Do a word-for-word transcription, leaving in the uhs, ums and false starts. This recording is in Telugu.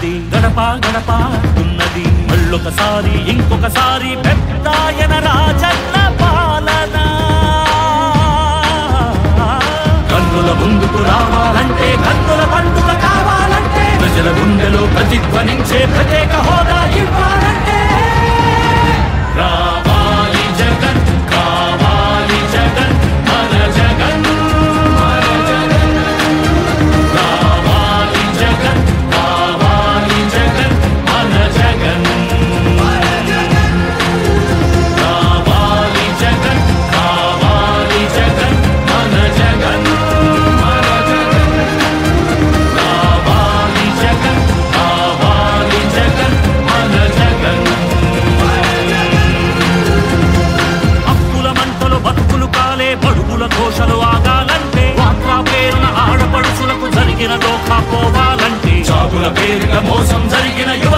ఉన్నది గడప గడప ఉన్నది మళ్ళొకసారి ఇంకొకసారి పెద్దాయన రాజన్న పాలన కన్నుల ముందుకు రావాలంటే కన్నుల పండుగ కావాలంటే ప్రజల గుండెలో ప్రతిధ్వనించే ప్రత్యేక హోదా ఇవ్వాలంటే రావాలి జగన్ కావాలి జగన్ మన జగన్ మన జగన్ రావాలి జగన్ కావాలి జగన్ మన జగన్ మన జగన్ రావాలి జగన్ కావాలి జగన్ మన జగన్ మన జగన్ రావాలి జగన్ కావాలి జగన్ మన జగన్ అప్పుల మంటలు బతుకులు కాలే బడుగుల ఘోషలు ఆగాలంటే వాత్రా పేరున ఆడపడుచులకు జరిగిన దోఖా పోవాలంటే చాగుల పేరున మోసం జరిగిన